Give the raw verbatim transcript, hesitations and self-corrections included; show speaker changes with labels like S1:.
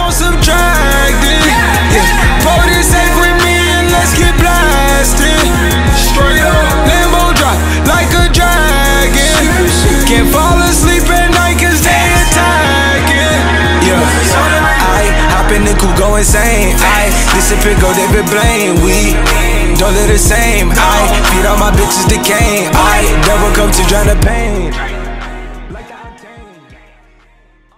S1: don't subtract it. Yeah, pour this safe with me and let's get blasted. Straight up, Lambo drive like a dragon. Can't fall asleep at night cause they attacking. Yeah, I hop in the coupe, go insane. I disappear, go David Blaine. We don't live the same. I feed all my bitches decaying. I never come to drown the pain.